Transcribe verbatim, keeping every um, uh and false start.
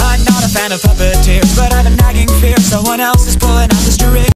I'm not a fan of puppeteers, but I have a nagging fear someone else is pulling